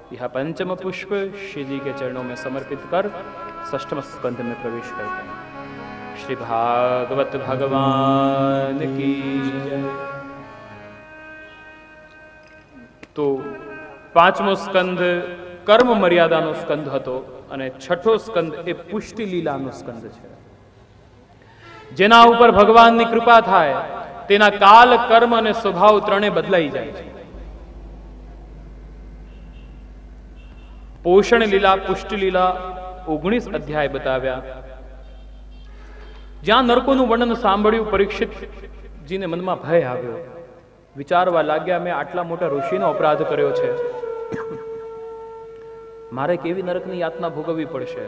यह पंचम पुष्प श्री जी के चरणों में समर्पित कर षष्ठम स्कंध में प्रवेश करते हैं। श्री भागवत भगवान की जय। तो પાંચમો સ્કંદ કર્મ મર્યાદાનો સ્કંદ હતો અને છઠ્ઠો સ્કંદ એ પુષ્ટિ લીલાનો સ્કંદ છે, જેના ઉપર ભગવાનની કૃપા થાય તેના કાલ, કર્મ અને સ્વભાવ ત્રણે બદલાઈ જાય છે. પોષણ લીલા, પુષ્ટિ લીલા 19 અધ્યાય બતાવ્યા. જ્યાં નરકોનું વર્ણન સાંભળ્યું, પરીક્ષિતજીને મનમાં ભય આવ્યો. વિચારવા લાગ્યા, મેં આટલા મોટા ઋષિનો અપરાધ કર્યો છે, મારે કેવી નરકની યાતના ભોગવવી પડશે.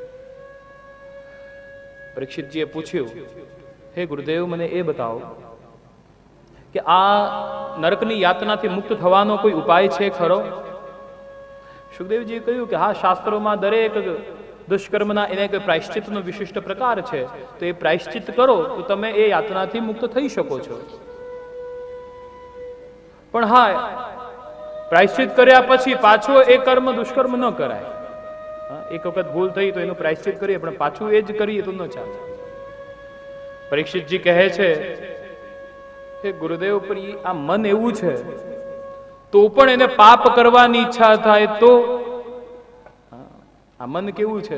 પરીક્ષિતજીએ પૂછ્યું, હે ગુરુદેવ, મને એ બતાવો કે આ નરકની યાતનાથી મુક્ત થવાનો કોઈ ઉપાય છે ખરો? સુખદેવજીએ કહ્યું કે હા, શાસ્ત્રોમાં દરેક દુષ્કર્મના એને કોઈ પ્રાયશ્ચિતનો વિશિષ્ટ પ્રકાર છે, તો એ પ્રાયશ્ચિત કરો તો તમે એ યાતનાથી મુક્ત થઈ શકો છો. પણ હા, પ્રાયશ્ચિત કર્યા પછી પાછો એ કર્મ દુષ્કર્મ ન કરાય. એક વખત ભૂલ થઈ તો એનું પ્રાયશ્ચિત કરીએ, પણ પાછું એ જ કરીએ તો ન ચાલે. પરીક્ષિતજી કહે છે, હે ગુરુદેવ, પણ આ મન એવું છે તો પણ એને પાપ કરવાની ઈચ્છા થાય તો? આ મન કેવું છે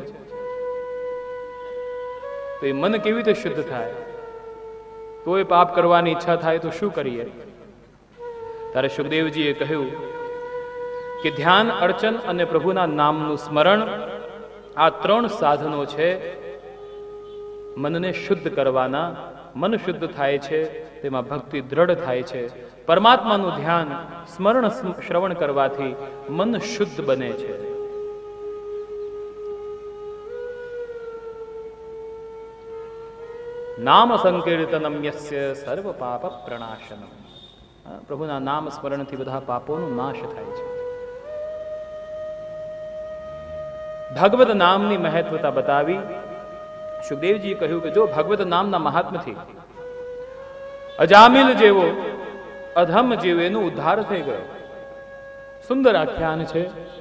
તો એ મન કેવી રીતે શુદ્ધ થાય? તો એ પાપ કરવાની ઈચ્છા થાય તો શું કરીએ? ત્યારે સુખદેવજીએ કહ્યું કે ધ્યાન, અર્ચન અને પ્રભુના નામનું સ્મરણ, આ 3 સાધનો છે મનને શુદ્ધ કરવાના. મન શુદ્ધ થાય છે, તેમાં ભક્તિ દ્રઢ થાય છે. પરમાત્માનું ધ્યાન, સ્મરણ, શ્રવણ કરવાથી મન શુદ્ધ બને છે. નામ સંકીર્તનમ યસ્ય સર્વ પાપ પ્રણાશનમ. પ્રભુના નામ સ્મરણથી બધા પાપોનો નાશ થાય છે. ભગવત નામની મહત્વતા બતાવી. સુખદેવજીએ કહ્યું કે જો ભગવત નામના મહાત્મથી અજામિલ જેવો, અધમ જેવો એનો ઉદ્ધાર થઈ ગયો. સુંદર આખ્યાન છે.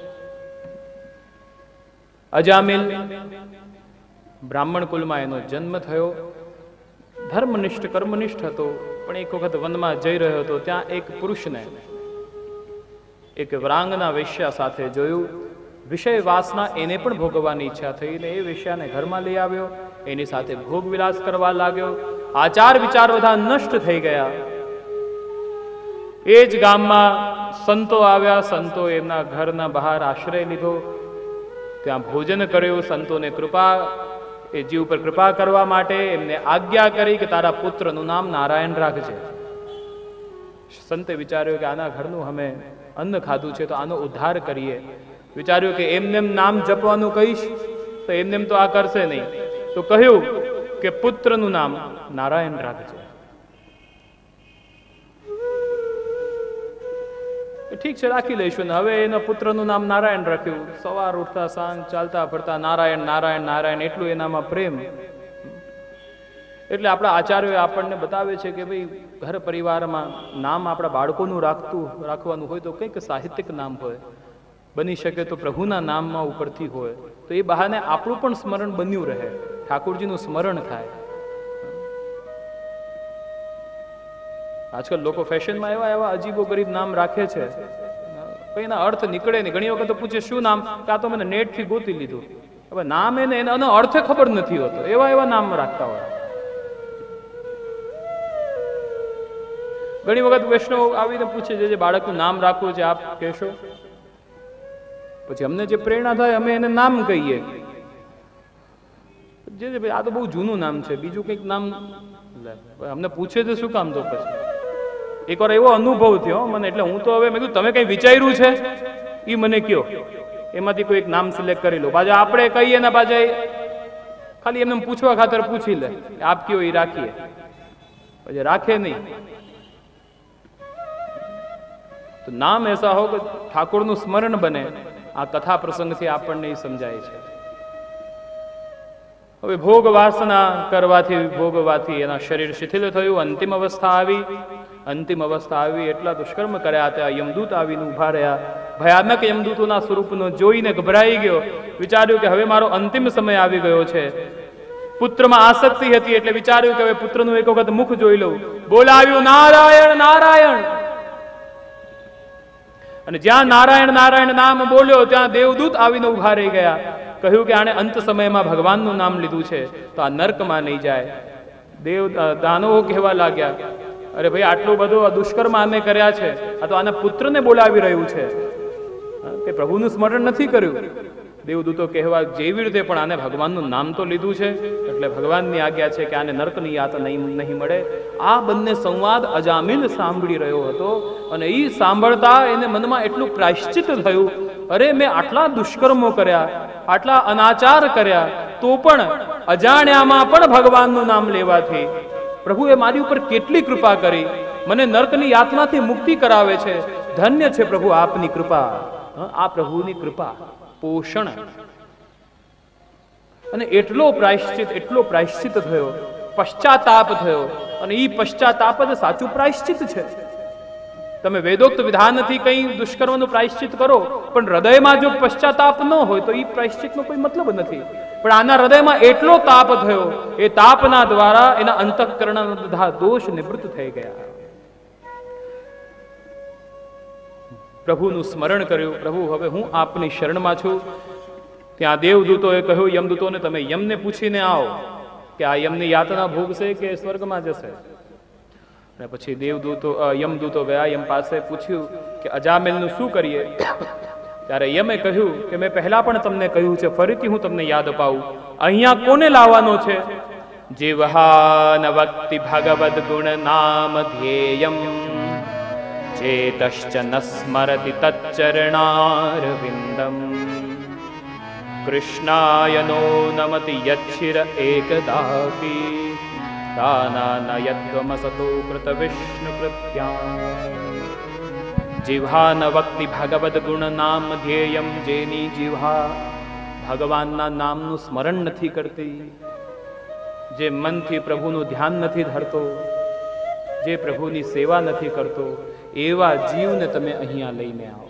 અજામિલ બ્રાહ્મણ કુલમાં એનો જન્મ થયો. ધર્મનિષ્ઠ, કર્મનિષ્ઠ હતો. પણ એક વખત વનમાં જઈ રહ્યો હતો, ત્યાં એક પુરુષને એક વરાંગના વેશ્યા સાથે જોયું. વિષય વાસના એને પણ ભોગવવાની ઈચ્છા થઈ ને એ વેશ્યાને ઘરમાં લઈ આવ્યો. એની સાથે ભોગ વિલાસ કરવા લાગ્યો. આચાર વિચાર બધા નષ્ટ થઈ ગયા. એ જ ગામમાં સંતો આવ્યા. સંતો એમના ઘરના બહાર આશ્રય લીધો, ત્યાં ભોજન કર્યું. સંતોને કૃપા, એ જીવ પર કૃપા કરવા માટે એમને આજ્ઞા કરી કે તારા પુત્રનું નામ નારાયણ રાખજે. સંતે વિચાર્યું કે આના ઘરનું અમે અન્ન ખાધું છે, તો આનો ઉદ્ધાર કરીએ. વિચાર્યું કે એમને નામ જપવાનું કહીશ તો એમને તો આ કરશે નહીં, તો કહ્યું કે પુત્રનું નામ નારાયણ રાખજે. ઠીક છે, રાખી લઈશું. હવે એના પુત્રનું નામ નારાયણ રાખ્યું. સવાર ઉઠતા સાંજ ચાલતા ફરતા નારાયણ નારાયણ નારાયણ, એટલું એનામાં પ્રેમ. એટલે આપણા આચાર્યો આપણને બતાવે છે કે ભાઈ ઘર પરિવારમાં નામ આપણા બાળકોનું રાખવાનું હોય તો કંઈક સાહિત્યિક નામ હોય. બની શકે તો પ્રભુના નામમાં ઉપરથી હોય, તો એ બહાને આપણું પણ સ્મરણ બન્યું રહે, ઠાકોરજીનું સ્મરણ થાય. આજકાલ લોકો ફેશનમાં એવા એવા અજીબો ગરીબ નામ રાખે છે, કઈના અર્થ નીકળે નહીં. ઘણી વખત પૂછે શું નામ, કાં તો મને નેટથી ગોતી લીધું. હવે નામ એનો અર્થ ખબર નથી હોતો, એવા એવા નામ રાખતા હોય. ઘણી વખત વૈષ્ણવ આવીને પૂછે છે જે બાળકનું નામ રાખવું છે આપ કહેશો? પછી અમને જે પ્રેરણા થાય અમે એને નામ કહીએ. જે આ તો બહુ જૂનું નામ છે, બીજું કંઈક નામ અમને પૂછે તો શું કામ? તો પછી એકવાર એવો અનુભવ થયો મને, એટલે હું તો હવે મેં કીધું તમે કઈ વિચાર્યું છે એ મને કયો, એમાંથી કોઈ એક નામ સિલેક્ટ કરી લો. પાછા આપણે કહીએ ને પાછા ખાલી એમને પૂછવા ખાતર પૂછી લે આપ કયો એ રાખીએ, પછી રાખે નહીં. તો નામ એસા હો કે ઠાકોરનું સ્મરણ બને. આ કથા પ્રસંગથી આપણને સમજાય છે. હવે ભોગ વાસના કરવાથી ભોગવાથી એના શરીર શિથિલ થયું, અંતિમ અવસ્થા આવી. અંતિમ અવસ્થા આવી, એટલા દુષ્કર્મ કર્યા, ત્યાં યમદૂત આવીને ઊભા રહ્યા. ભયાનક યમદૂતોના સ્વરૂપનો જોઈને ગભરાઈ ગયો. વિચાર્યું કે હવે મારો અંતિમ સમય આવી ગયો છે. પુત્રમાં આસક્તિ હતી એટલે વિચાર્યું કે હવે પુત્રનું એક વખત મુખ જોઈ લઉં. બોલાવ્યું, નારાયણ નારાયણ. અને જ્યાં નારાયણ નારાયણ નામ બોલ્યો ત્યાં દેવદૂત આવીને ઉભા રહી ગયા. કહ્યું કે આણે અંત સમયમાં ભગવાનનું નામ લીધું છે તો આ નર્કમાં નહીં જાય. દાનવો કહેવા લાગ્યા, અરે ભાઈ આટલું બધું દુષ્કર્મ આને કર્યા છે, આ તો આના પુત્રને બોલાવી રહ્યું છે, તે પ્રભુનું સ્મરણ નથી કર્યું. દેવદૂતો કહેવા જેવી રીતે પણ આને ભગવાનનું નામ તો લીધું છે એટલે ભગવાનની આજ્ઞા છે કે આને નર્કની યાત નહીં મળે. આ બંને સંવાદ અજામિલ સાંભળી રહ્યો હતો અને એ સાંભળતા એને મનમાં એટલું પ્રાયશ્ચિત થયું, અરે મેં આટલા દુષ્કર્મો કર્યા, આટલા અનાચાર કર્યા, તો પણ અજાણ્યામાં પણ ભગવાનનું નામ લેવાથી પ્રભુએ મારી ઉપર કેટલી કૃપા કરી, મને નર્કની યાતનાથી મુક્તિ કરાવે છે. ધન્ય છે પ્રભુ આપની કૃપા. આ પ્રભુની કૃપા, પોષણ. અને એટલો પ્રાયશ્ચિત થયો, પશ્ચાતાપ થયો. અને એ પશ્ચાતાપ જ સાચું પ્રાયશ્ચિત છે. તમે વેદોક્ત વિધાનથી કંઈ દુષ્કર્મનું પ્રાયશ્ચિત કરો પણ હૃદયમાં જો પશ્ચાતાપ ન હોય તો એ પ્રાયશ્ચિતનો કોઈ મતલબ નથી. પણ આના હૃદયમાં એટલો તાપ થયો, એ તાપના દ્વારા એના અંતઃકરણના બધા દોષ નિવૃત્ત થઈ ગયા. પ્રભુનું સ્મરણ કર્યું, પ્રભુ હવે હું આપની શરણમાં છું. ત્યાં દેવદૂતોએ કહ્યું યમદૂતોને, તમે યમને પૂછીને આવો કે આ યમની યાતના ભોગશે કે સ્વર્ગમાં જશે. અને પછી યમદૂતો ગયા, યમ પાસે પૂછ્યું કે અજામિલનું શું કરીએ. ત્યારે યમે કહ્યું કે મેં પહેલા પણ તમને કહ્યું છે, ફરીથી હું તમને યાદ અપાવું, અહીંયા કોને લાવવાનો છે? જીવહાન વક્તિ ભગવદ ગુણ નામ ધ્યેયમ ચેતશ્ચ ન સ્મરતિ તચ્ચરણારવિંદમ કૃષ્ણાય નો નમતિ યચ્છિર એકદાપી દાનાનયત્વમસતો કૃત વિષ્ણુ કૃત્યાં. જીવહા ન વક્તિ ભગવદ ગુણ નામ ધ્યેયમ, જેની જીવહા ભગવાનના નામનું સ્મરણ નથી કરતી, જે મનથી પ્રભુનું ધ્યાન નથી ધરતો, જે પ્રભુની સેવા નથી કરતો, એવા જીવને તમે અહીંયા લઈને આવો.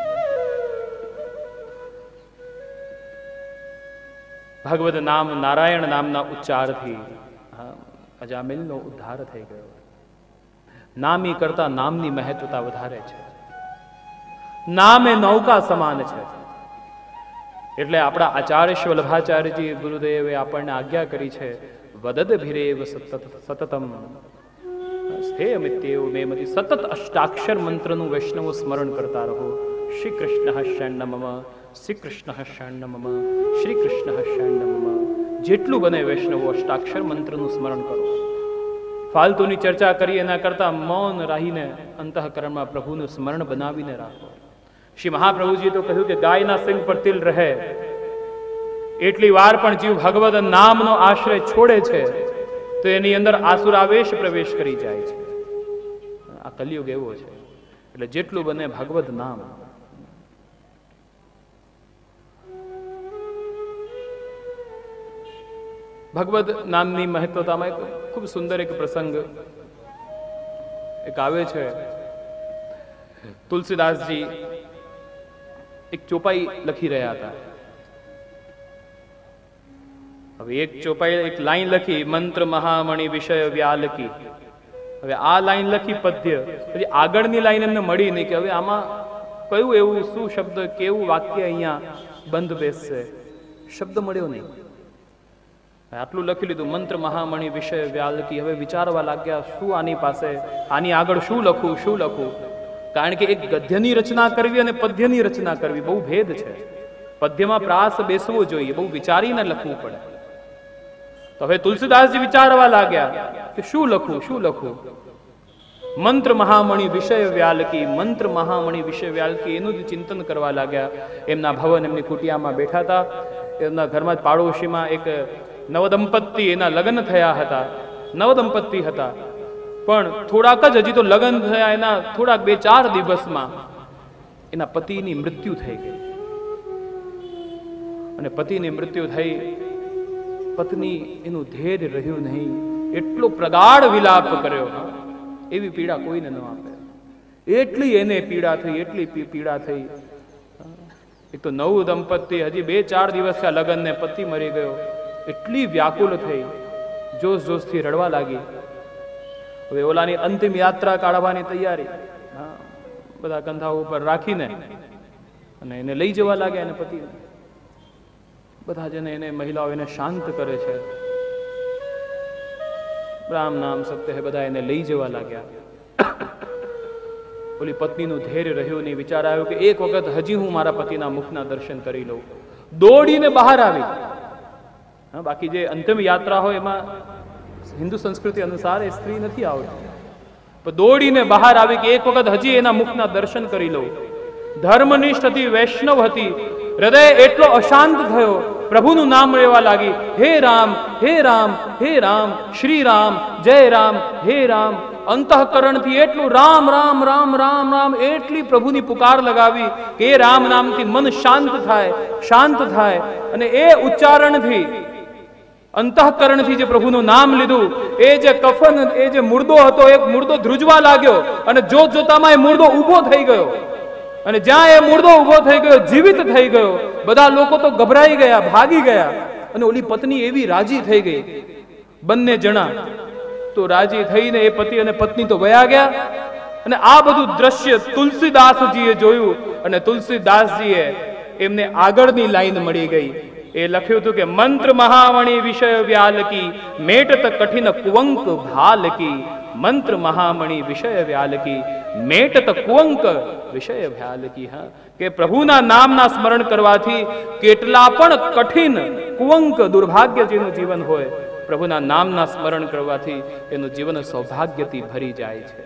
ભગવદ નામ નારાયણ નામના ઉચ્ચારથી અજામિલનો ઉદ્ધાર થઈ ગયો. નામી કરતા નામની મહત્વતા વધારે છે. નામ એ નૌકા સમાન છે. એટલે આપણા આચાર્ય વલ્લભાચાર્યજી ગુરુદેવે આપણને આજ્ઞા કરી છે, વદદ ભિરેવ સતતમ સ્થેયમિત્યેવ મેમતિ. સતત અષ્ટાક્ષર મંત્રનું વૈષ્ણવો સ્મરણ કરતા રહો. શ્રી કૃષ્ણ શરણમ મમ, શ્રી કૃષ્ણ શરણમ મમ, શ્રી કૃષ્ણ શરણમ મમ. જેટલું બને વૈષ્ણવો અષ્ટાક્ષર મંત્રનું સ્મરણ કરો. ફાલતુની ચર્ચા કરી એના કરતા મૌન રહીને અંતઃકરણમાં પ્રભુનું સ્મરણ બનાવીને રાખો. શ્રી મહાપ્રભુજીએ તો કહ્યું કે ગાયના સિંગ પર તિલ રહે એટલી વાર પણ જીવ ભગવદ નામનો આશ્રય છોડે છે તો એની અંદર આસુરાવેશ પ્રવેશ કરી જાય છે. આ કલિયુગ એવો છે. એટલે જેટલું બને ભગવદ નામ. ભગવદ નામની મહત્વતામાં એક ખૂબ સુંદર એક પ્રસંગ એક આવે છે. તુલસીદાસજી એક ચોપાઈ લખી રહ્યા હતા. હવે એક ચોપાઈ એક લાઈન લખી, મંત્ર મહામણિ વિષય વ્યાલકી. હવે આ લાઈન લખી પદ્ય, પછી આગળની લાઈન એમને મળી નહીં કે હવે આમાં કયું એવું શું શબ્દ, કેવું વાક્ય અહીંયા બંધ બેસશે. શબ્દ મળ્યો નહીં. આટલું લખી લીધું, મંત્ર મહામણિ વિષય વ્યાલકી. હવે વિચારવા લાગ્યા શું આની પાસે, આની આગળ શું લખું, શું લખું. કારણ કે એક ગદ્યની રચના કરવી અને પદ્યની રચના કરવી બહુ ભેદ છે. પદ્યમાં પ્રાસ બેસવો જોઈએ, બહુ વિચારીને લખવું પડે. તો હવે તુલસીદાસજી વિચારવા લાગ્યા કે શું લખું, શું લખું. મંત્ર મહામણિ વિષય વ્યાલકી, મંત્ર મહામણિ વિષય વ્યાલકી, એનું જ ચિંતન કરવા લાગ્યા. એમના ભવન, એમની કુટિયામાં બેઠા હતા. એમના ઘરમાં પાડોશીમાં એક નવદંપતિ, એના લગ્ન થયા હતા. નવદંપતિ હતા પણ થોડાક જ હજી તો લગ્ન થયા, એના થોડાક 2-4 દિવસમાં એના પતિની મૃત્યુ થઈ ગઈ. અને પતિની મૃત્યુ થઈ, પત્ની એનું ધૈર્ય રહ્યું નહીં, એટલો પ્રગાઢ વિલાપ કર્યો. એવી પીડા કોઈને ન આપે. એટલી એને પીડા થઈ, એટલી પીડા થઈ. એક તો નવું દંપતી, હજી 2-4 દિવસ થયા લગ્નને, પતિ મરી ગયો. એટલી વ્યાકુલ થઈ, જોશ જોશથી રડવા લાગી. હવે ઓલાની અંતિમ યાત્રા કાઢવાની તૈયારી, બધા કંધા ઉપર રાખીને અને એને લઈ જવા લાગ્યા એને પતિને. બધા જને એને મહિલાઓ એને શાંત કરે છે. રામ નામ સત્ય હે, બધા એને લઈ જવા લાગ્યા. ઓલી પત્નીનું ધૈર્ય રહ્યું નહીં. વિચાર આવ્યો કે એક વખત હજી હું મારા પતિના મુખના દર્શન કરી લઉં. દોડીને બહાર આવી. બાકી જે અંતિમ યાત્રા હોય એમાં હિન્દુ સંસ્કૃતિ અનુસાર એ સ્ત્રી નથી આવતી. પણ દોડીને બહાર આવી કે એક વખત હજી એના મુખના દર્શન કરી લઉં. ધર્મનિષ્ઠ હતી, વૈષ્ણવ હતી. હૃદય એટલો અશાંત થયો, પ્રભુનું નામ લેવા લાગી. હે રામ, હે રામ, હે રામ, શ્રી રામ, જય રામ, હે રામ. અંતઃકરણથી એટલું રામ રામ રામ રામ રામ એટલી પ્રભુની પુકાર લગાવી કે એ રામ નામથી મન શાંત થાય, શાંત થાય. અને એ ઉચ્ચારણથી, અંતઃકરણથી જે પ્રભુનું નામ લીધું, એ જે કફન, એ જે મુર્દો હતો, એક મુર્દો ધ્રુજવા લાગ્યો અને જોત જોતામાં એ મુર્દો ઊભો થઈ ગયો. અને જ્યાં એ મુર્દો ઊભો થઈ ગયો, જીવિત થઈ ગયો. બધા લોકો તો ગભરાઈ ગયા, ભાગી ગયા. અને ઓલી પત્ની એવી રાજી થઈ ગઈ. બંને જણા તો રાજી થઈને એ પતિ અને પત્ની તો વયા ગયા. અને આ બધું દ્રશ્ય તુલસીદાસજીએ જોયું. અને તુલસીદાસજીએ એમને આગળની લાઈન મળી ગઈ. એ લખ્યું હતું કે મંત્ર મહામણી વિષય વ્યાલકી, મેટત કઠિન કુવંક ભાલકી. મંત્ર મહામણી વિષય વ્યાલકી, મેટત કુવંક વિષય વ્યાલકી. હા, કે પ્રભુના નામના સ્મરણ કરવાથી કેટલા પણ કઠિન કુવંક દુર્ભાગ્ય જેનું જીવન હોય, પ્રભુના નામના સ્મરણ કરવાથી એનું જીવન સૌભાગ્યથી ભરી જાય છે.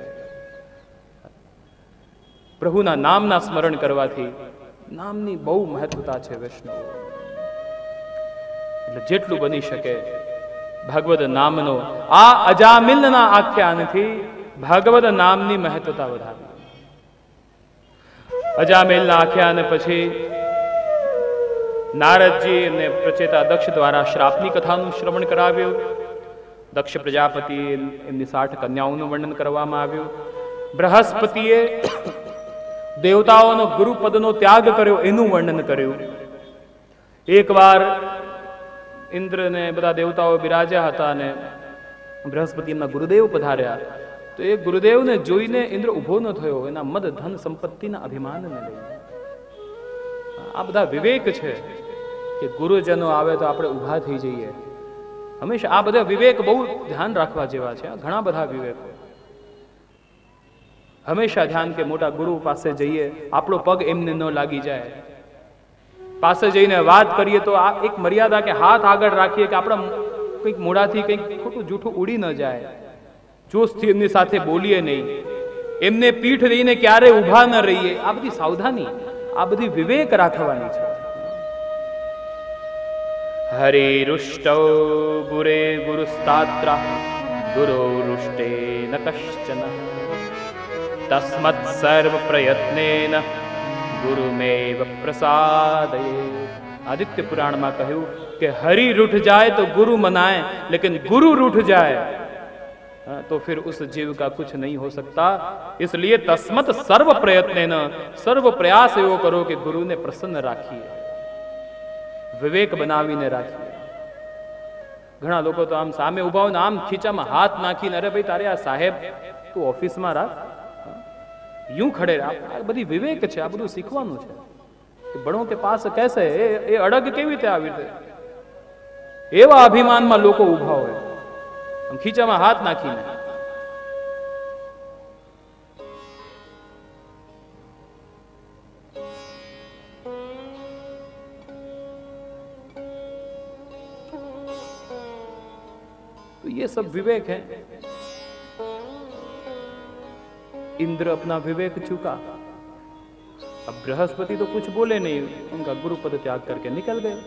પ્રભુના નામના સ્મરણ કરવાથી નામની બહુ મહત્વતા છે વૈષ્ણવ. એટલે જેટલું બની શકે ભગવદ નામનો, આ અજામિલના આખ્યાનથી ભગવદ નામની મહત્વતા વધારી. અજામિલના આખ્યાન પછી નારદજી અને પ્રચેતા દક્ષ દ્વારા શ્રાપની કથાનું શ્રવણ કરાવ્યું. દક્ષ પ્રજાપતિ એમની 60 કન્યાઓનું વર્ણન કરવામાં આવ્યું. બૃહસ્પતિએ દેવતાઓનો ગુરુપદનો ત્યાગ કર્યો એનું વર્ણન કર્યું. એકવાર ઇન્દ્રને બધા દેવતાઓ બિરાજ્યા હતા અને બૃહસ્પતિ એમના ગુરુદેવ પધાર્યા. તો એ ગુરુદેવને જોઈને ઇન્દ્ર ઉભો ન થયો, એના મદ ધન સંપત્તિના અભિમાનને લઈને. આ બધા વિવેક છે કે ગુરુજનો આવે તો આપણે ઊભા થઈ જઈએ. હંમેશા આ બધા વિવેક બહુ ધ્યાન રાખવા જેવા છે. ઘણા બધા વિવેકો હંમેશા ધ્યાન કે મોટા ગુરુ પાસે જઈએ, આપણો પગ એમને ન લાગી જાય. પાસે જઈને વાત કરીએ તો આ એક મર્યાદા કે હાથ આગળ રાખીએ કે આપણા કંઈક મોઢાથી કંઈક ખોટું જૂઠું ઉડી ન જાય. જોશથી એમની સાથે બોલીએ નહીં, એમને પીઠ દઈને ક્યારે ઊભા ન રહીએ. આ બધી સાવધાની, આ બધી વિવેક રાખવાની છે. હરે રુષ્ટૌ ગુરે ગુરુસ્તાત્રા, ગુરો રુષ્ટે ન કશ્ચન, તસ્મત સર્વ પ્રયત્નેન ગુરુમેવ પ્રસાદયે. આદિત્ય પુરાણમાં કહ્યું કે હરિ રૂઠ जाए तो गुरु मनाए, लेकिन गुरु रूठ जाए तो फिर उस जीव का कुछ नहीं हो सकता. इसलिए तस्मत सर्व प्रयत्न, सर्व प्रयास एवो करो कि गुरु ने प्रसन्न રાખીએ, વિવેક બનાવીને રાખીએ. ઘણા લોકો તો આમ સામે ઉભા હોય ને આમ ખીચામાં હાથ નાખીને, અરે ભાઈ તારે આ સાહેબ તું ઓફિસમાં રાખ, यूं खड़े. આ બધી વિવેક છે, આ બધું શીખવાનું છે. બડો કે પાસ કેસે, એ અડગ કેવી રીતે આવી રીતે? એવા અભિમાનમાં લોકો ઉભા હોય આમ ખીચામાં હાથ નાખીને. तो ये सब विवेक है. इंद्र अपना विवेक चुका. अब बृहस्पति तो कुछ बोले नहीं, उनका गुरुपद त्याग करके निकल गए.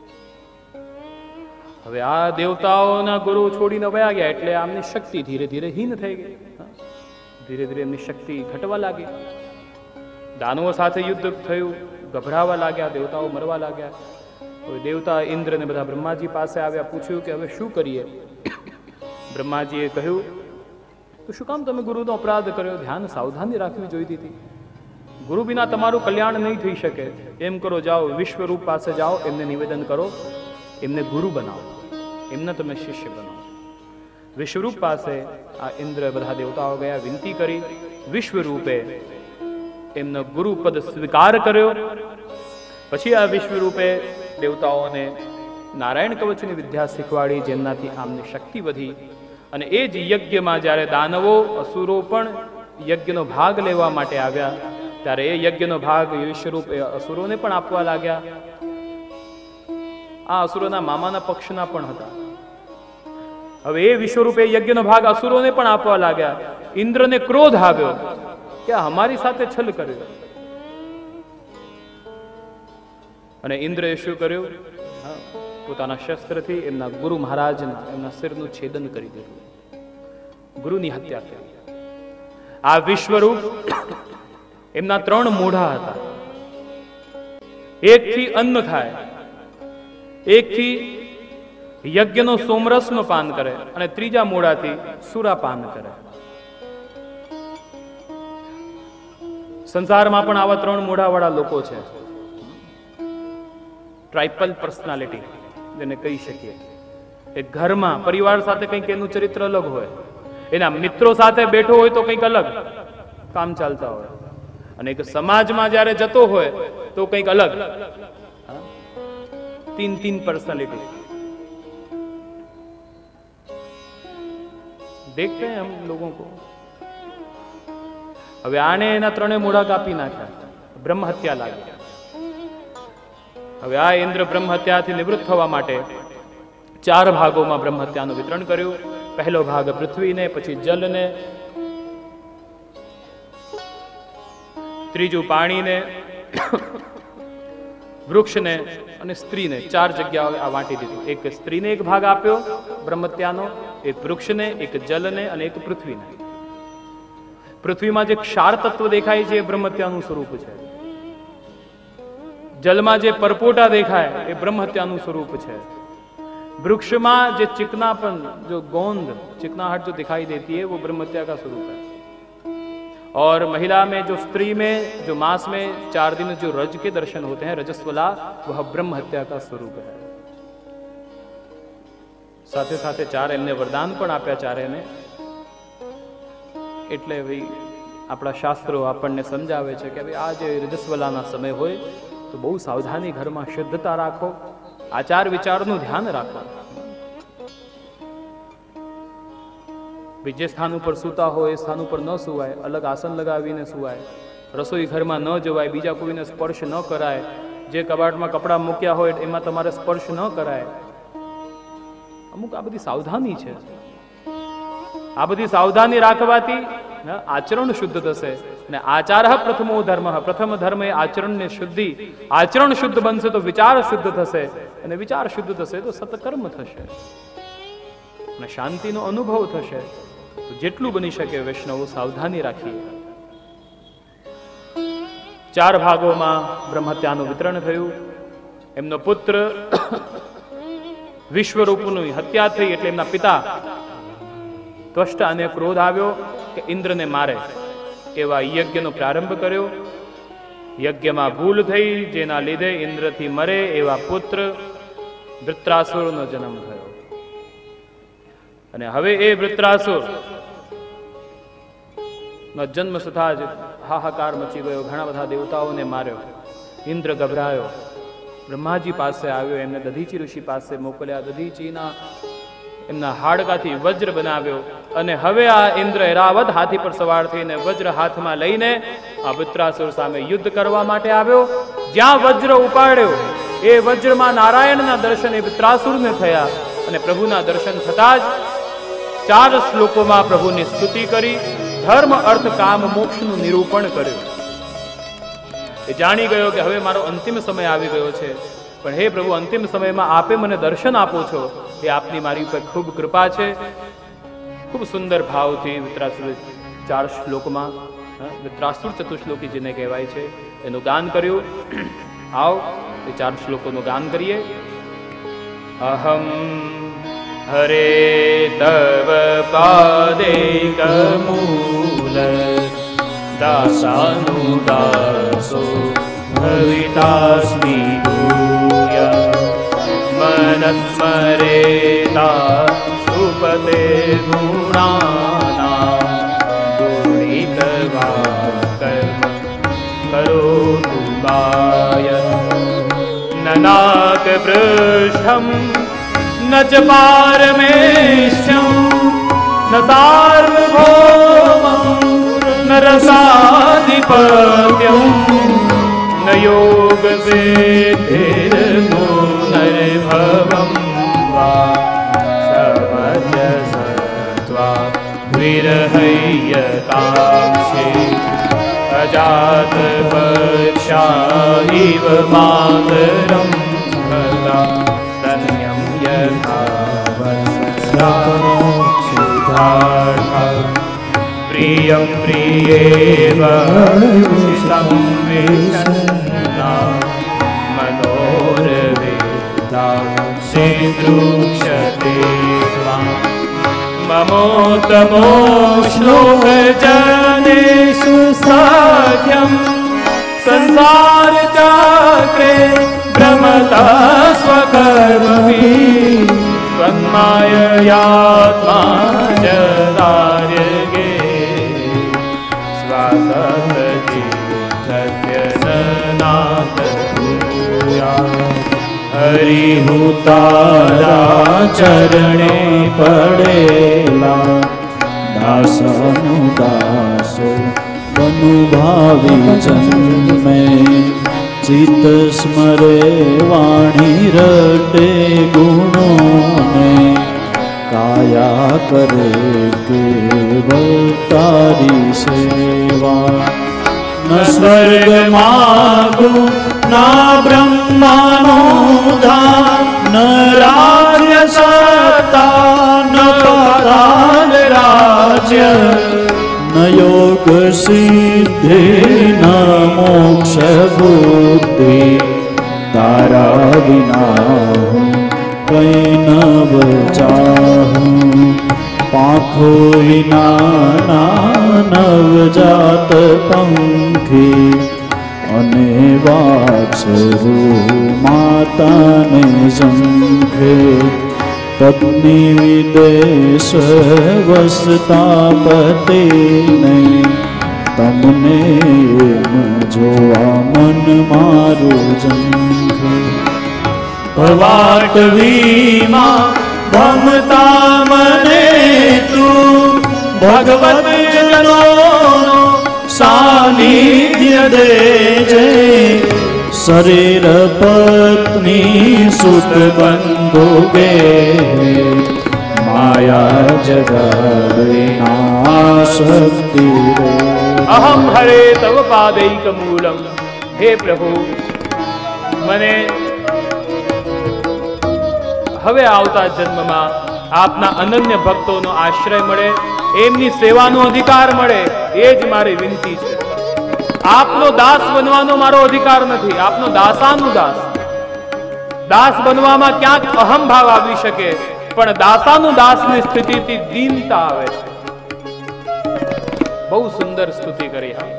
હવે આ દેવતાઓના ગુરુ છોડીને વયા ગયા એટલે આમની શક્તિ ધીરે ધીરે હીન થઈ ગઈ. ધીરે ધીરે એમની શક્તિ ઘટવા લાગી. દાનવો સાથે યુદ્ધ થયું, ગભરાવા લાગ્યા, દેવતાઓ મરવા લાગ્યા. દેવતા ઇન્દ્ર ને બધા બ્રહ્માજી પાસે આવ્યા, પૂછ્યું કે હવે શું કરીએ? બ્રહ્માજીએ કહ્યું તો શું કામ તમે ગુરુનો અપરાધ કર્યો? ધ્યાન સાવધાની રાખવી જોઈતી હતી. ગુરુ વિના તમારું કલ્યાણ નહીં થઈ શકે. એમ કરો, જાઓ વિશ્વરૂપ પાસે જાઓ, એમને નિવેદન કરો, એમને ગુરુ બનાવો, એમને તમે શિષ્ય બનાવો. વિશ્વરૂપ પાસે આ ઇન્દ્ર બધા દેવતાઓ ગયા, વિનંતી કરી. વિશ્વરૂપે એમનો ગુરુપદ સ્વીકાર કર્યો. પછી આ વિશ્વરૂપે દેવતાઓને નારાયણ કવચની વિદ્યા શીખવાડી, જેમનાથી આમની શક્તિ વધી. અને એ જ યજ્ઞમાં જ્યારે દાનવો અસુરો પણ યજ્ઞનો ભાગ લેવા માટે આવ્યા, ત્યારે એ યજ્ઞનો ભાગ વિશ્વરૂપ એ અસુરોને પણ આપવા લાગ્યા. આ અસુરોના મામાના પક્ષના પણ હતા. હવે એ વિશ્વરૂપે યજ્ઞનો ભાગ અસુરોને પણ આપવા લાગ્યા. ઇન્દ્રને ક્રોધ આવ્યો કે અમારી સાથે છલ કર્યો. અને ઇન્દ્રએ શું કર્યું? પોતાના શસ્ત્રથી એમના ગુરુ મહારાજના એમના શિરનું છેદન કરી દીધું, ગુરુની હત્યા કરી. આ વિશ્વરૂપ એમના 3 મોઢા હતા. એકથી અન્ન ખાય, એકથી યજ્ઞનો સોમરસનો પાન કરે, અને ત્રીજા મોઢાથી સુરાપાન કરે. સંસારમાં પણ આવા 3 મોઢાવાળા લોકો છે. ટ્રાઇપલ પર્સનાલિટી જેને કહી શકીએ. એક ઘરમાં પરિવાર સાથે કંઈક એનું ચરિત્ર અલગ હોય, એના મિત્રો સાથે બેઠો હોય તો કંઈક અલગ કામ ચાલતા હોય, અને એક સમાજમાં જ્યારે જતો હોય તો કંઈક અલગ. 3 पर्सनालिटी देखते हैं हम लोगों को. હવે આને એના 3 મોઢા કાપી નાખ્યા, બ્રહ્મ હત્યા લાગી. હવે આ ઇન્દ્ર બ્રહ્મ હત્યાથી નિવૃત્ત થવા માટે 4 ભાગોમાં બ્રહ્મ હત્યાનું વિતરણ કર્યું. પહેલો ભાગ પૃથ્વીને, પછી જલને, ત્રીજું પાણીને, વૃક્ષને અને સ્ત્રીને. 4 જગ્યાએ આ વાંટી દીધું. એક સ્ત્રીને એક ભાગ આપ્યો બ્રહ્મ હત્યાનો, એક વૃક્ષને, એક જલને અને એક પૃથ્વીને. પૃથ્વીમાં જે ક્ષાર તત્વ દેખાય છે એ બ્રહ્મ હત્યાનું સ્વરૂપ છે. જલમાં જે પરપોટા દેખાય એ બ્રહ્મ हत्याનું स्वरूप है. वृक्षમાં જે चिकनापन, जो गोंद चिकनाहट जो दिखाई देती है वो ब्रह्म हत्या का स्वरूप है. और महिला में जो स्त्री में जो मास में 4 दिन जो रज के दर्शन होते हैं, रजस्वला, वह ब्रह्म हत्या का स्वरूप है. સાથે સાથે 4 એમને વરદાન પણ આપ્યા ચારેને. એટલે ભાઈ આપણા શાસ્ત્રો આપણને સમજાવે છે કે ભાઈ આ જે રજસ્વલાના સમય હોય તો બહુ સાવધાની, ઘરમાં શુદ્ધતા રાખો, આચાર વિચારનું ધ્યાન રાખો. જે સ્થાન ઉપર સૂતા હોય એ સ્થાન ઉપર ન સુવાય, અલગ આસન લગાવીને સુવાય, રસોઈ ઘરમાં ન જવાય, બીજા કોઈને સ્પર્શ ન કરાય, જે કબાટમાં કપડાં મૂક્યા હોય એમાં તમારે સ્પર્શ ન કરાય. અમુક આ બધી સાવધાની છે. આ બધી સાવધાની રાખવાથી આચરણ શુદ્ધ થશે. અને આચાર પ્રથમો ધર્મ, પ્રથમ ધર્મ એ આચરણને શુદ્ધિ. આચરણ શુદ્ધ બનશે તો વિચાર શુદ્ધ થશે, અને વિચાર શુદ્ધ થશે તો સત્કર્મ થશે, અને શાંતિનો અનુભવ થશે. તો જેટલું બની શકે વૈષ્ણવો સાવધાની રાખીએ. 4 ભાગોમાં બ્રહ્મ હત્યાનું વિતરણ થયું. એમનો પુત્ર વિશ્વરૂપની હત્યા થઈ એટલે એમના પિતા ત્વષ્ટાને ક્રોધ આવ્યો કે ઇન્દ્રને મારે. એવા યજ્ઞનો પ્રારંભ કર્યો. યજ્ઞમાં ભૂલ થઈ, જેના લીધે ઇન્દ્રથી મરે એવા પુત્ર વૃત્રાસુરનો જન્મ થયો. અને હવે એ વૃત્રાસુર નો જન્મ થતાં જ હાહાકાર મચી ગયો. ઘણા બધા દેવતાઓને માર્યો. ઇન્દ્ર ગભરાયો, બ્રહ્માજી પાસે આવ્યો, એમને દધીચી ઋષિ પાસે મોકલ્યા. દધીચીના એમના હાડકાથી વજ્ર બનાવ્યો. અને હવે આ ઇન્દ્ર એરાવત હાથી પર સવાર થઈને વજ્ર હાથમાં લઈને આ વૃત્રાસુર સામે યુદ્ધ કરવા માટે આવ્યો. જ્યાં વજ્ર ઉપાડ્યો એ વજ્રમાં નારાયણના દર્શન એ વૃત્રાસુરને થયા. અને પ્રભુના દર્શન થતા જ 4 શ્લોકોમાં પ્રભુની સ્તુતિ કરી, ધર્મ અર્થ કામ મોક્ષનું નિરૂપણ કર્યું. એ જાણી ગયો કે હવે મારો અંતિમ સમય આવી ગયો છે, પણ હે પ્રભુ, અંતિમ સમયમાં આપે મને દર્શન આપો છો, એ આપની મારી ઉપર ખૂબ કૃપા છે. ખૂબ સુંદર ભાવથી વૃત્રાસુર 4 શ્લોકમાં, વૃત્રાસુર ચતુશ્લોકી જેને કહેવાય છે, એનું ગાન કર્યું. આવો એ 4 શ્લોકોનું ગાન કરીએ. અહમ हरे तव पादैकमूल दासानुदासो भवितास्मि भूय मनस्मरेता सुपते गुणानां गुणित्वा कर्म करोतु काय ननाक पृष्ठं न च पारमेष्ठ्यं न सार्वभौमं न रसाधिपत्यं न योगसिद्धिर्मुनर्भवं वा समजसत्वा विरहय्यतांशे अजातपक्षा इव मातरं भगा स्तन्यं यथा वत्सराक्षितार्था प्रियं प्रियेव संविशन्ना मनोरवेदा सेदृक्षते त्वां ममोत्तमो श्लोकजनेषु साख्यं संसारचक्रे भ्रमता स्वकर्मभिः त्वन्माययात्मा जदार्यगे स्वासतचित्तस्य ननाथभूया हरिहुतारा चरणे पडेला दासानुदासो अनुभावी जन्मे चित्त स्मरे वाणी रटे गुणों ने काया करे केवल तारी सेवा न स्वर्ग मागु ना ब्रह्मानो दान न राज्य सत्ता न पाताल राज्य न योग सिद्धि न मोक्ष बुद्धि तारा बिना हूँ कहीं न बचाहूँ पाखो विना नवजात पंखी अने वात्सरु माता ने संखे पत्नी विदेश वसता पति ने तमने जोवा मन मारू जंखे पवाटवीमा भमता मने तू भगवत जनों सानिध्य देजे शरीर पत्नी सुत बंधु गे माया जगविना शक्ति अहम हरे तव पादैकमूलम। हे प्रभु મને હવે આવતા જન્મમાં આપના અનન્ય ભક્તોનો આશ્રય મળે, એમની સેવાનો અધિકાર મળે, એ જ મારી વિનંતી છે। આપનો દાસ બનવાનો મારો અધિકાર નથી, આપનો દાસાનુદાસ। દાસ બનવામાં ક્યાંક અહમ ભાવ આવી શકે, પણ દાસાનુદાસની સ્થિતિથી દીનતા આવે છે। બહુ સુંદર સ્તુતિ કરી આ।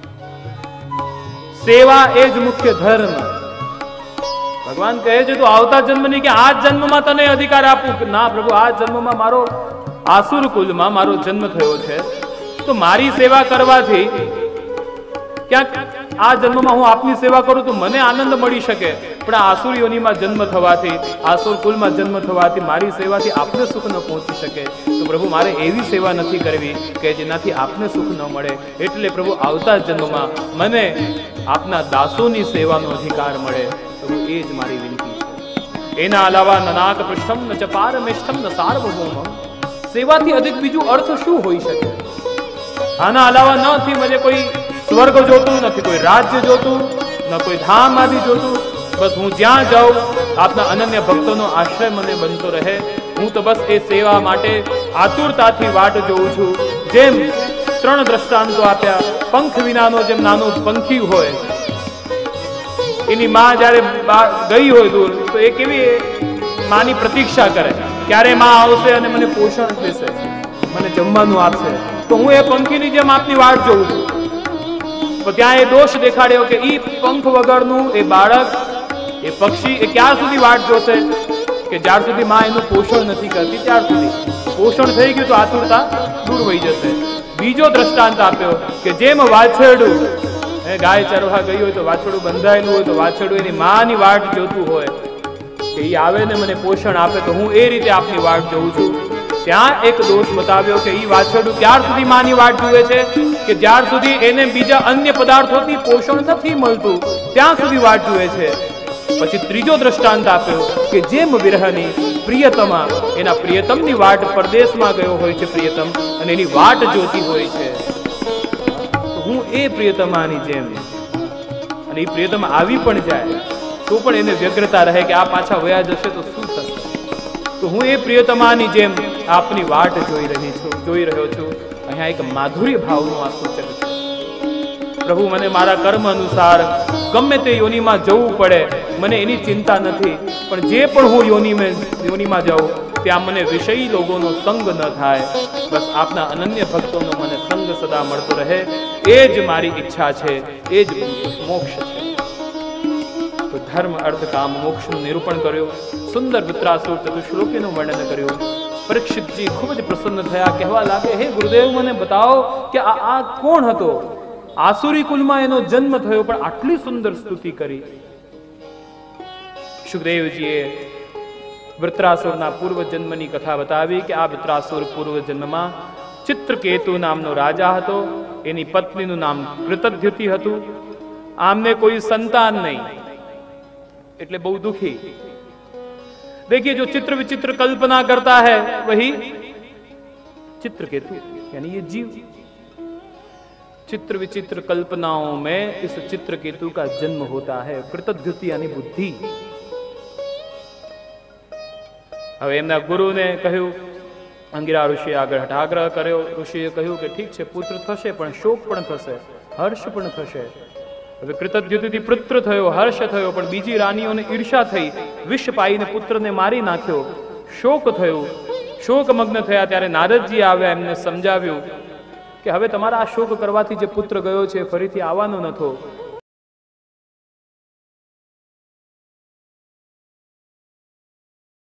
સેવા એ જ મુખ્ય ધર્મ। ભગવાન કહે છે તો આવતા જન્મની કે આ જન્મમાં તને અધિકાર આપું? ના પ્રભુ, આ જન્મમાં મારો આસુર કુલમાં મારો જન્મ થયો છે, તો મારી સેવા કરવાથી ક્યાંક આ જન્મમાં હું આપની સેવા કરું તો મને આનંદ મળી શકે, પણ આસુર યોનિમાં જન્મ થવાથી, આસુર કુલમાં જન્મ થવાથી મારી સેવાથી આપને સુખ ન પહોંચી શકે। તો પ્રભુ મારે એવી સેવા નથી કરવી કે જેનાથી આપને સુખ ન મળે, એટલે પ્રભુ આવતા જન્મમાં મને આપના દાસોની સેવાનો અધિકાર મળે। પ્રભુ એ જ મારી વિનંતી છે। એના અલાવા નનાક પૃષ્ઠમ ન ચ પારમેષ્ઠમ ન સાર્વભૌમમ। સેવાથી અધિક બીજું અર્થ શું હોઈ શકે? આના અલાવા નથી મને કોઈ સ્વર્ગ જોતું, નથી કોઈ રાજ્ય જોતું, ન કોઈ ધામ આદि જોતું। બસ હું જ્યાં જાઉં આપના અનન્ય ભક્તોનો આશ્રય મને બનતો રહે। હું તો બસ એ સેવા માટે આતુરતાથી વાટ જોઉં છું। જેમ ત્રણ દ્રષ્ટાંતો આપ્યા, પંખ વિનાનો જેમ નાનો પંખી હોય, એની માં જ્યારે ગઈ હોય દૂર, તો એ કેવી માની પ્રતીક્ષા કરે, ક્યારે માં આવશે અને મને પોષણ દેશે, મને જમવાનું આપશે, તો હું એ પંખીની જેમ આપની વાટ જોઉં છું. તો ત્યાં એ દોષ દેખાડ્યો કે ઈ પંખ વગરનું એ બાળક, એ પક્ષી એ ક્યાં સુધી વાટ જોશે? કે જ્યાર સુધી માં એનું પોષણ નથી કરતી ત્યાર સુધી. પોષણ થઈ ગયું તો આતુરતા દૂર વહી જશે. બીજો દ્રષ્ટાંત આપ્યો કે જેમ વાછરડું ગાય ચરવા ગઈ હોય તો વાછરડું બંધાયેલું હોય તો વાછરડું એની માની વાટ જોતું હોય કે ઈ આવે ને મને પોષણ આપે, તો હું એ રીતે આપની વાટ જોઉં છું. ત્યાં એક દોષ બતાવ્યો કે ઈ વાછરડું ક્યાર સુધી માની વાટ જુએ છે? કે જ્યાર સુધી એને બીજા અન્ય પદાર્થોથી પોષણ નથી મળતું ત્યાં સુધી વાટ જુએ છે. પછી ત્રીજો દ્રષ્ટાંત આપ્યો કે જેમ વિરહની પ્રિયતમા એના પ્રિયતમની વાટ, પરદેશમાં ગયો હોય છે પ્રિયતમ અને એની વાટ જોતી હોય છે, હું એ પ્રિયતમાની જેમ, અને એ પ્રિયતમ આવી પણ જાય તો પણ એને વ્યગ્રતા રહે કે આ પાછા વયા જશે તો શું થશે, તો હું એ પ્રિયતમાની જેમ આપની વાટ જોઈ રહ્યો છું. અહીંયા એક માધુર્ય ભાવનું આ સૂચક છે. પ્રભુ, મને મારા કર્મ અનુસાર ગમે તે યોનિમાં જવું પડે, મને એની ચિંતા નથી, પણ જે પણ હું યોનિમાં જાઉં ત્યાં મને વિષયી લોકોનો સંગ ન થાય. બસ આપના અનન્ય ભક્તોનો મને સંગ સદા મળતો રહે, એ જ મારી ઈચ્છા છે, એ જ મોક્ષ છે. તો ધર્મ અર્થ કામ મોક્ષનું નિરૂપણ કર્યું. સુંદર વૃત્રાસુર ચતુશ્લોકીનું વર્ણન કર્યું. પરીક્ષિતજી ખૂબ જ પ્રસન્ન થયા, કહેવા લાગે, હે ગુરુદેવ, મને બતાવો કે આ કોણ હતો? આસુરી કુલમાં એનો જન્મ થયો, પણ આટલી સુંદર સ્તુતિ કરી. સુખદેવજીએ વૃત્રાસુરના પૂર્વ જન્મની કથા બતાવી કે આ વૃત્રાસુર પૂર્વ જન્મમાં ચિત્રકેતુ નામનો રાજા હતો. એની પત્નીનું નામ કૃતધ્યુતિ હતું. આમને કોઈ સંતાન નહીં, એટલે બહુ દુખી. देखिए, जो चित्र विचित्र कल्पना करता है वही चित्रकेतु, यानी ये जीव चित्र विचित्र कल्पनाओं में इस चित्रकेतु का जन्म होता है. कृतद्युति यानी बुद्धि. હવે એમના ગુરુને કહ્યું, અંગિરા ઋષિએ આગળ હઠાગ્રહ કર્યો. ઋષિએ કહ્યું કે ઠીક છે, પુત્ર થશે, પણ શોક પણ થશે, હર્ષ પણ થશે. હવે કૃતદ્યુતિથી પુત્ર થયો, હર્ષ થયો, પણ બીજી રાણીઓને ઈર્ષા થઈ, વિષ પાઈને પુત્રને મારી નાખ્યો. શોક થયું, શોકમગ્ન થયા. ત્યારે નારદજી આવ્યા, એમને સમજાવ્યું કે હવે તમારા આ શોક કરવાથી જે પુત્ર ગયો છે ફરીથી આવવાનો નથો.